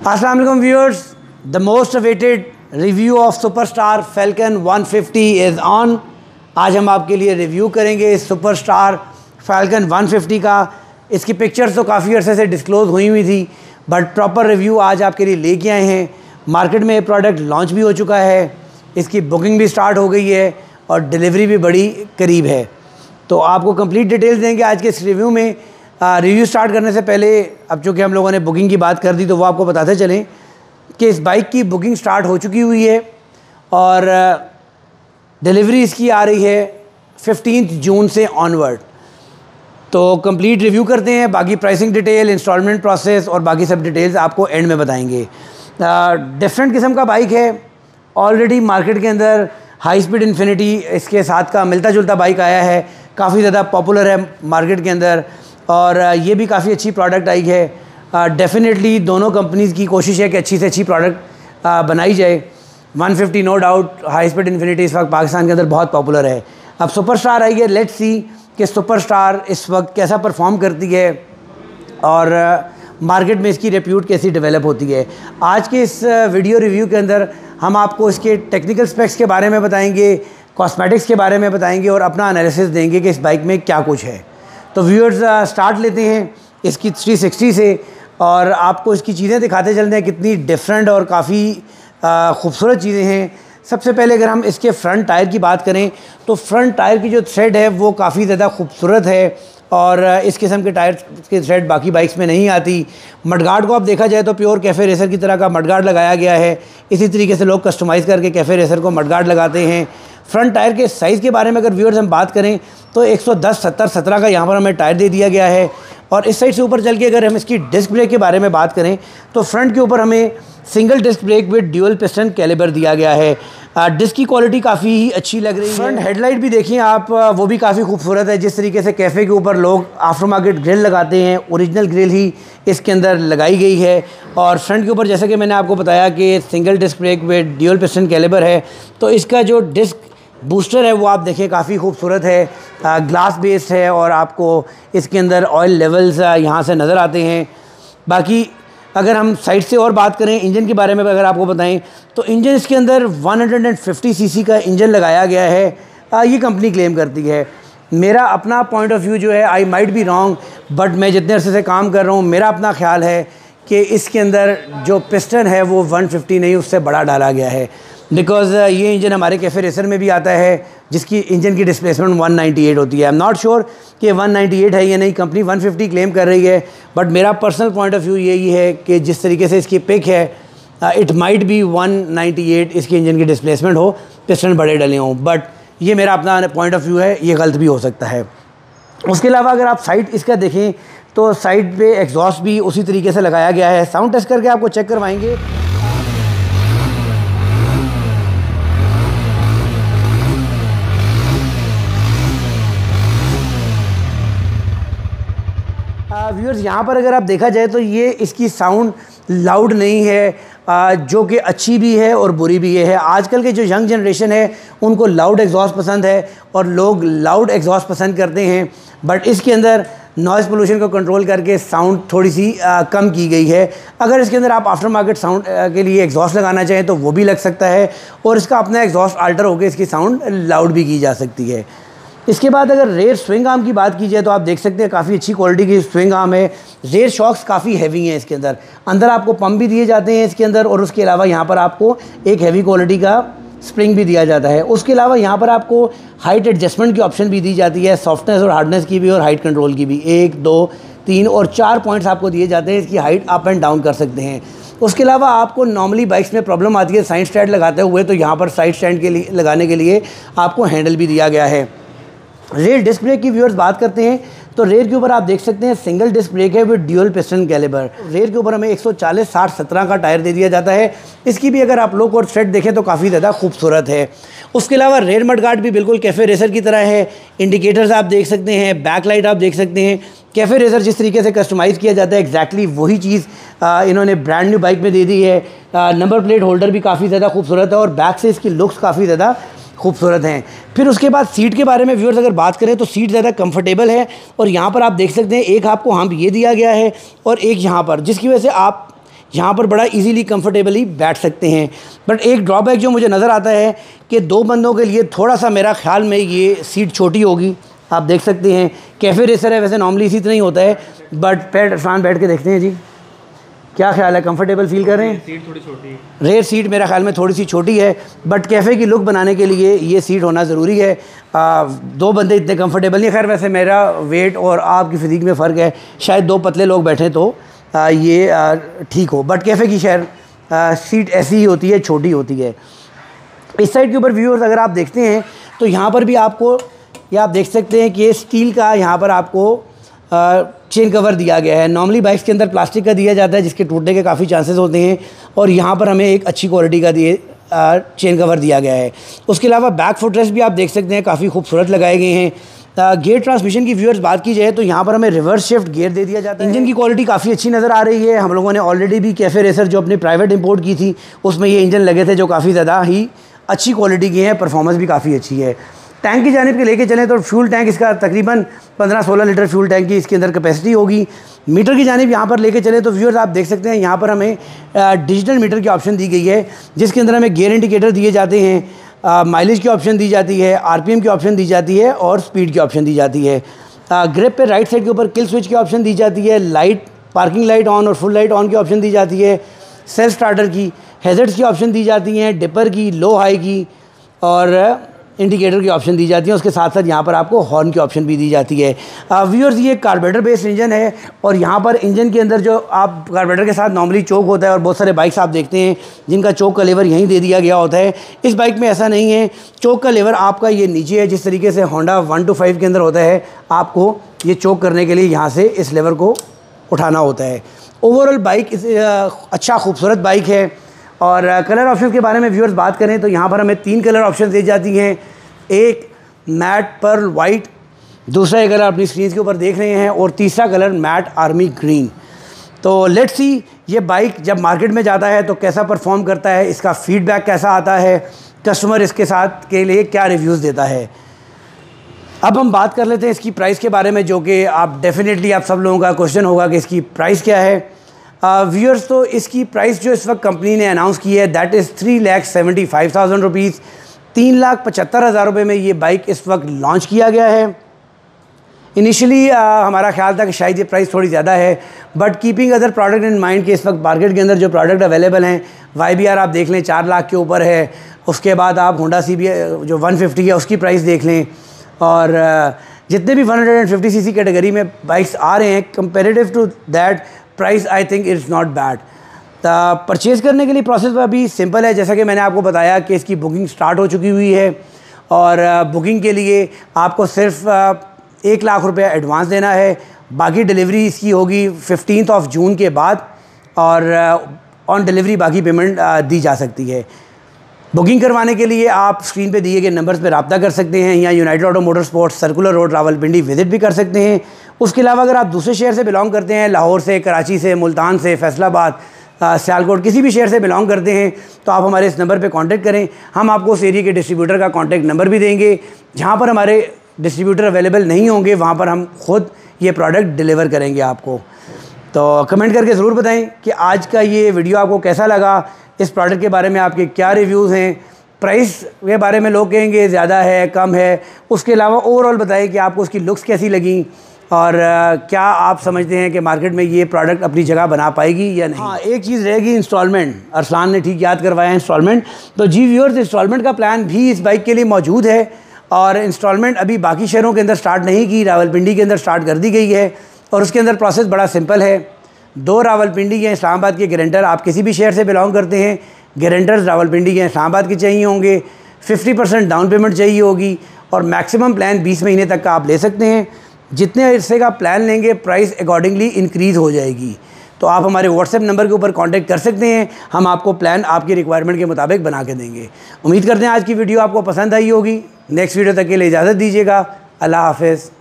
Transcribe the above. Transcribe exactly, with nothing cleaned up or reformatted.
अस्सलाम वालेकुम viewers, the most awaited review of superstar falcon one fifty is on. आज हम आपके लिए रिव्यू करेंगे सुपरस्टार फैल्कन वन फिफ्टी का। इसकी पिक्चर्स तो काफ़ी अरसे से डिस्क्लोज़ हुई हुई थी, बट प्रॉपर रिव्यू आज आपके लिए लेके आए हैं। मार्केट में ये प्रोडक्ट लॉन्च भी हो चुका है, इसकी बुकिंग भी स्टार्ट हो गई है और डिलीवरी भी बड़ी करीब है। तो आपको कंप्लीट डिटेल्स देंगे आज के इस रिव्यू में। रिव्यू स्टार्ट करने से पहले, अब चूँकि हम लोगों ने बुकिंग की बात कर दी, तो वो आपको बताते चलें कि इस बाइक की बुकिंग स्टार्ट हो चुकी हुई है और डिलीवरी इसकी आ रही है फिफ्टीन जून से ऑनवर्ड। तो कंप्लीट रिव्यू करते हैं, बाकी प्राइसिंग डिटेल, इंस्टॉलमेंट प्रोसेस और बाकी सब डिटेल्स आपको एंड में बताएंगे। डिफरेंट किस्म का बाइक है, ऑलरेडी मार्केट के अंदर हाई स्पीड इन्फिनिटी इसके साथ का मिलता जुलता बाइक आया है, काफ़ी ज़्यादा पॉपुलर है मार्केट के अंदर और ये भी काफ़ी अच्छी प्रोडक्ट आई है। डेफिनेटली दोनों कंपनीज़ की कोशिश है कि अच्छी से अच्छी प्रोडक्ट बनाई जाए। One fifty no doubt high speed infinity इस वक्त पाकिस्तान के अंदर बहुत पॉपुलर है। अब सुपरस्टार आई है, लेट्स सी कि सुपरस्टार इस वक्त कैसा परफॉर्म करती है और मार्केट में इसकी रेप्यूट कैसी डेवलप होती है। आज के इस वीडियो रिव्यू के अंदर हम आपको इसके टेक्निकल स्पेक्स के बारे में बताएंगे, कॉस्मेटिक्स के बारे में बताएंगे और अपना एनालिसिस देंगे कि इस बाइक में क्या कुछ है। तो व्यूअर्स स्टार्ट लेते हैं इसकी थ्री सिक्सटी से और आपको इसकी चीज़ें दिखाते चलते हैं कितनी डिफरेंट और काफ़ी खूबसूरत चीज़ें हैं। सबसे पहले अगर हम इसके फ्रंट टायर की बात करें तो फ्रंट टायर की जो थ्रेड है वो काफ़ी ज़्यादा खूबसूरत है और इस किस्म के टायर की थ्रेड बाकी बाइक्स में नहीं आती। मडगार्ड को आप देखा जाए तो प्योर कैफ़े रेसर की तरह का मडगार्ड लगाया गया है। इसी तरीके से लोग कस्टमाइज़ करके कैफ़े रेसर को मडगार्ड लगाते हैं। फ्रंट टायर के साइज़ के बारे में अगर व्यूअर्स हम बात करें तो एक सौ दस सत्तर सत्रह का यहाँ पर हमें टायर दे दिया गया है। और इस साइड से ऊपर चल के अगर हम इसकी डिस्क ब्रेक के बारे में बात करें तो फ्रंट के ऊपर हमें single disc brake with dual piston caliber दिया गया है। डिस्क की क्वालिटी काफ़ी ही अच्छी लग रही है। फ्रंट हेडलाइट भी देखिए आप, वो भी काफ़ी खूबसूरत है। जिस तरीके से कैफ़े के ऊपर लोग आफ्टर मार्केट ग्रिल लगाते हैं, ओरिजिनल ग्रिल ही इसके अंदर लगाई गई है। और फ्रंट के ऊपर जैसे कि मैंने आपको बताया कि single disc brake with dual piston caliber है, तो इसका जो डिस्क बूस्टर है वो आप देखें काफ़ी खूबसूरत है, ग्लास बेस्ड है और आपको इसके अंदर ऑयल लेवल्स यहाँ से नज़र आते हैं। बाकी अगर हम साइड से और बात करें इंजन के बारे में अगर आपको बताएं तो इंजन इसके अंदर वन फिफ्टी सीसी का इंजन लगाया गया है, ये कंपनी क्लेम करती है। मेरा अपना पॉइंट ऑफ व्यू जो है, I might be wrong, but मैं जितने अरसे से काम कर रहा हूँ मेरा अपना ख्याल है कि इसके अंदर जो पिस्टन है वो वन फिफ्टी नहीं उससे बड़ा डाला गया है। बिकॉज़ ये इंजन हमारे कैफ़े रेसर में भी आता है जिसकी इंजन की डिस्प्लेसमेंट वन नाइंटी एट होती है। आई एम नॉट श्योर कि वन नाइंटी एट है या नहीं, कंपनी वन फिफ्टी क्लेम कर रही है, बट मेरा पर्सनल पॉइंट ऑफ व्यू यही है कि जिस तरीके से इसकी पिक है it might be one ninety eight इसकी इंजन की डिस्प्लेसमेंट हो, पिस्टन बड़े डले हों, बट ये मेरा अपना पॉइंट ऑफ व्यू है, ये गलत भी हो सकता है। उसके अलावा अगर आप साइड इसका देखें तो साइड पे एग्जॉस्ट भी उसी तरीके से लगाया गया है। साउंड टेस्ट करके आपको चेक करवाएंगे। व्यूअर्स यहाँ पर अगर आप देखा जाए तो ये इसकी साउंड लाउड नहीं है, आ, जो कि अच्छी भी है और बुरी भी है। आजकल के जो यंग जनरेशन है उनको लाउड एग्जॉस्ट पसंद है और लोग लाउड एग्जॉस्ट पसंद करते हैं, बट इसके अंदर नॉइज़ पोल्यूशन को कंट्रोल करके साउंड थोड़ी सी आ, कम की गई है। अगर इसके अंदर आप आफ्टर मार्केट साउंड के लिए एग्जॉस्ट लगाना चाहें तो वो भी लग सकता है और इसका अपना एग्जॉस्ट आल्टर होकर इसकी साउंड लाउड भी की जा सकती है। इसके बाद अगर रेयर स्विंग आर्म की बात की जाए तो आप देख सकते हैं काफ़ी अच्छी क्वालिटी की स्विंग आर्म है। रेयर शॉक्स काफ़ी हैवी हैं इसके अंदर, अंदर आपको पंप भी दिए जाते हैं इसके अंदर और उसके अलावा यहाँ पर आपको एक हैवी क्वालिटी का स्प्रिंग भी दिया जाता है। उसके अलावा यहाँ पर आपको हाइट एडजस्टमेंट की ऑप्शन भी दी जाती है, सॉफ्टनेस और हार्डनेस की भी और हाइट कंट्रोल की भी। एक दो तीन और चार पॉइंट्स आपको दिए जाते हैं, इसकी हाइट अप एंड डाउन कर सकते हैं। उसके अलावा आपको नॉर्मली बाइक्स में प्रॉब्लम आती है साइड स्टैंड लगाते हुए, तो यहाँ पर साइड स्टैंड के लिए लगाने के लिए आपको हैंडल भी दिया गया है। रेयर डिस्क ब्रेक की व्यूअर्स बात करते हैं तो रेयर के ऊपर आप देख सकते हैं सिंगल डिस्क ब्रेक है with dual piston caliber. Rear के ऊपर हमें एक सौ चालीस साठ सत्रह का टायर दे दिया जाता है। इसकी भी अगर आप लोग और थ्रेड देखें तो काफ़ी ज़्यादा खूबसूरत है। उसके अलावा रेयर मडगार्ड भी बिल्कुल कैफ़े रेसर की तरह है। इंडिकेटर्स आप देख सकते हैं, बैक लाइट आप देख सकते हैं। कैफ़े रेसर जिस तरीके से कस्टमाइज़ किया जाता है एग्जैक्टली वही चीज़ इन्होंने ब्रांड न्यू बाइक में दे दी है। नंबर प्लेट होल्डर भी काफ़ी ज़्यादा खूबसूरत है और बैक से इसकी लुक्स काफ़ी ज़्यादा खूबसूरत हैं। फिर उसके बाद सीट के बारे में व्यूअर्स अगर बात करें तो सीट ज़्यादा कंफर्टेबल है और यहाँ पर आप देख सकते हैं एक आपको हम्प ये दिया गया है और एक यहाँ पर, जिसकी वजह से आप यहाँ पर बड़ा इजीली कंफर्टेबली बैठ सकते हैं। बट एक ड्रॉबैक जो मुझे नज़र आता है कि दो बंदों के लिए थोड़ा सा मेरा ख्याल में ये सीट छोटी होगी। आप देख सकते हैं कैफ़े रेसर है, वैसे नॉर्मली इसी तरह ही होता है, बट पैर इरफान बैठ के देखते हैं जी, क्या ख्याल है, कंफर्टेबल फील कर रहे हैं? सीट थोड़ी छोटी है, रेयर सीट मेरा ख्याल में थोड़ी सी छोटी है, बट कैफ़े की लुक बनाने के लिए ये सीट होना ज़रूरी है। आ, दो बंदे इतने कंफर्टेबल नहीं, खैर वैसे मेरा वेट और आपकी फ़िज़ीक में फ़र्क है, शायद दो पतले लोग बैठें तो आ, ये ठीक हो, बट कैफ़े की शहर सीट ऐसी ही होती है, छोटी होती है। इस साइड के ऊपर व्यूअर्स अगर आप देखते हैं तो यहाँ पर भी आपको, ये आप देख सकते हैं कि ये स्टील का यहाँ पर आपको चेन कवर दिया गया है। नॉर्मली बाइक्स के अंदर प्लास्टिक का दिया जाता है जिसके टूटने के काफ़ी चांसेस होते हैं, और यहाँ पर हमें एक अच्छी क्वालिटी का दिए चेन कवर दिया गया है। उसके अलावा बैक फुटरेस्ट भी आप देख सकते हैं काफ़ी खूबसूरत लगाए गए हैं। गियर ट्रांसमिशन की व्यूअर्स बात की जाए तो यहाँ पर हमें रिवर्स शिफ्ट गियर दे दिया जाता है। इंजन की क्वालिटी काफ़ी अच्छी नज़र आ रही है। हम लोगों ने ऑलरेडी भी कैफ़े रेसर जो अपनी प्राइवेट इंपोर्ट की थी उसमें ये इंजन लगे थे जो काफ़ी ज़्यादा ही अच्छी क्वालिटी के हैं, परफॉर्मेंस भी काफ़ी अच्छी है। टैंक की जानिब के लेके चलें तो फ्यूल टैंक इसका तकरीबन पंद्रह सोलह लीटर फ्यूल टैंक की इसके अंदर कैपेसिटी होगी। मीटर की जानिब यहाँ पर लेके चलें तो व्यूअर्स आप देख सकते हैं यहाँ पर हमें डिजिटल मीटर की ऑप्शन दी गई है जिसके अंदर हमें गियर इंडिकेटर दिए जाते हैं, माइलेज की ऑप्शन दी जाती है, आरपीएम की ऑप्शन दी जाती है और स्पीड की ऑप्शन दी जाती है। ग्रिप पे राइट साइड के ऊपर किल स्विच की ऑप्शन दी जाती है, लाइट पार्किंग लाइट ऑन और फुल लाइट ऑन की ऑप्शन दी जाती है, सेल्फ स्टार्टर की, हैज़र्ड्स की ऑप्शन दी जाती हैं, डिपर की, लो हाई की और इंडिकेटर की ऑप्शन दी जाती है। उसके साथ साथ यहाँ पर आपको हॉर्न की ऑप्शन भी दी जाती है। व्यूअर्स ये कार्बोरेटर बेस्ड इंजन है और यहाँ पर इंजन के अंदर जो आप कार्बोरेटर के साथ नॉर्मली चोक होता है और बहुत सारे बाइक्स आप देखते हैं जिनका चोक का लेवर यहीं दे दिया गया होता है। इस बाइक में ऐसा नहीं है, चोक का लेवर आपका ये नीचे है। जिस तरीके से होंडा वन टू फाइव के अंदर होता है आपको ये चोक करने के लिए यहाँ से इस लेवर को उठाना होता है। ओवरऑल बाइक इस अच्छा खूबसूरत बाइक है। और कलर ऑप्शन के बारे में व्यूअर्स बात करें तो यहाँ पर हमें तीन कलर ऑप्शन दी जाती हैं। एक मैट पर्ल वाइट, दूसरा कलर अपनी स्क्रीन के ऊपर देख रहे हैं और तीसरा कलर मैट आर्मी ग्रीन। तो लेट्स सी ये बाइक जब मार्केट में जाता है तो कैसा परफॉर्म करता है, इसका फीडबैक कैसा आता है, कस्टमर इसके साथ के लिए क्या रिव्यूज़ देता है। अब हम बात कर लेते हैं इसकी प्राइस के बारे में, जो कि आप डेफिनेटली आप सब लोगों का क्वेश्चन होगा कि इसकी प्राइस क्या है। व्यूअर्स uh, तो इसकी प्राइस जो इस वक्त कंपनी ने अनाउंस की है that is three lakh seventy five thousand rupees. तीन लाख पचहत्तर हज़ार रुपये में ये बाइक इस वक्त लॉन्च किया गया है। इनिशियली uh, हमारा ख्याल था कि शायद ये प्राइस थोड़ी ज़्यादा है, but keeping other product in mind के इस वक्त मार्केट के अंदर जो प्रोडक्ट अवेलेबल हैं, वाई बी आर आप देख लें चार लाख के ऊपर है। उसके बाद आप होंडा सी बी जो वन फिफ्टी है उसकी प्राइस देख लें, और uh, जितने भी one hundred and fifty C C category में बाइक्स आ रहे हैं comparative to that price I think it's not bad. Purchase करने के लिए प्रोसेस अभी सिंपल है, जैसा कि मैंने आपको बताया कि इसकी बुकिंग स्टार्ट हो चुकी हुई है और बुकिंग के लिए आपको सिर्फ एक लाख रुपया एडवांस देना है। बाकी डिलीवरी इसकी होगी फिफ्टींथ ऑफ जून के बाद और ऑन डिलीवरी बाकी पेमेंट दी जा सकती है। बुकिंग करवाने के लिए आप स्क्रीन पे दिए गए नंबर्स पे रब्ता कर सकते हैं या United Auto Motor Sports Circular Road Rawalpindi visit भी कर सकते हैं। उसके अलावा अगर आप दूसरे शहर से बिलोंग करते हैं, लाहौर से, कराची से, मुल्तान से, फैसलाबाद, सियालकोट, किसी भी शहर से बिलोंग करते हैं तो आप हमारे इस नंबर पे कांटेक्ट करें। हम आपको उस एरिया के डिस्ट्रीब्यूटर का कांटेक्ट नंबर भी देंगे। जहाँ पर हमारे डिस्ट्रीब्यूटर अवेलेबल नहीं होंगे वहाँ पर हम खुद ये प्रोडक्ट डिलीवर करेंगे आपको। तो कमेंट करके ज़रूर बताएं कि आज का ये वीडियो आपको कैसा लगा, इस प्रोडक्ट के बारे में आपके क्या रिव्यूज़ हैं, प्राइस के बारे में लोग कहेंगे ज़्यादा है कम है, उसके अलावा ओवरऑल बताएं कि आपको उसकी लुक्स कैसी लगी और uh, क्या आप समझते हैं कि मार्केट में ये प्रोडक्ट अपनी जगह बना पाएगी या नहीं। हाँ, एक चीज़ रहेगी इंस्टॉलमेंट, अरसलान ने ठीक याद करवाया है इंस्टॉलमेंट। तो जी व्यूअर्स, इंस्टॉलमेंट का प्लान भी इस बाइक के लिए मौजूद है और इंस्टॉलमेंट अभी बाकी शहरों के अंदर स्टार्ट नहीं की, रावलपिंडी के अंदर स्टार्ट कर दी गई है और उसके अंदर प्रोसेस बड़ा सिंपल है। दो रावलपिंडी के इस्लामाबाद के गारंटर, आप किसी भी शहर से बिलोंग करते हैं, गारंटर्स रावलपिंडी के इस्लामाबाद के चाहिए होंगे, फिफ्टी परसेंट डाउन पेमेंट चाहिए होगी और मैक्सिमम प्लान बीस महीने तक का आप ले सकते हैं। जितने अरसे का प्लान लेंगे प्राइस अकॉर्डिंगली इंक्रीज़ हो जाएगी। तो आप हमारे व्हाट्सएप नंबर के ऊपर कांटेक्ट कर सकते हैं, हम आपको प्लान आपकी रिक्वायरमेंट के मुताबिक बना के देंगे। उम्मीद करते हैं आज की वीडियो आपको पसंद आई होगी। नेक्स्ट वीडियो तक के लिए इजाज़त दीजिएगा। अल्लाह हाफ़िज़।